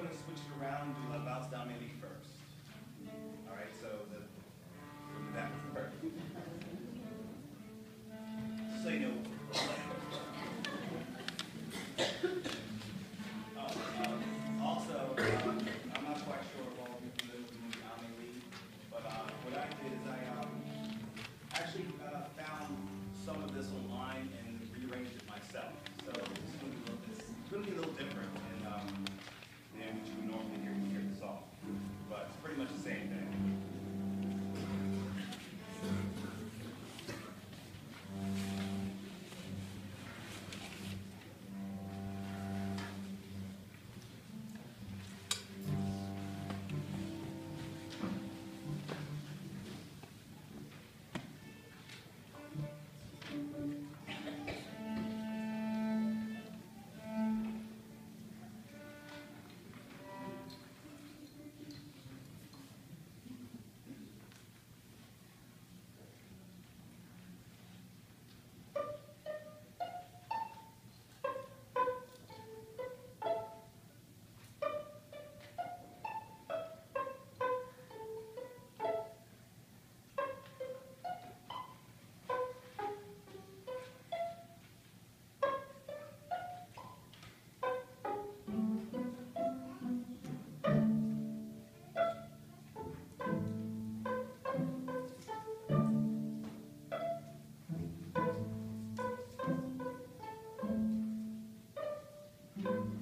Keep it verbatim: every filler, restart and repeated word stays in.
going to switch it around and do La Valse d'Amélie first. All right, so the, that was perfect. So you know. Uh, um, also, um, I'm not quite sure if all of you are familiar with the movie Amélie, but uh, what I did is I um, actually uh, found some of this online and rearranged it myself. So it's going to be a little, it's going to be a little different than, um, than what you would normally hear when you hear the song. But it's pretty much the same thing. Thank you.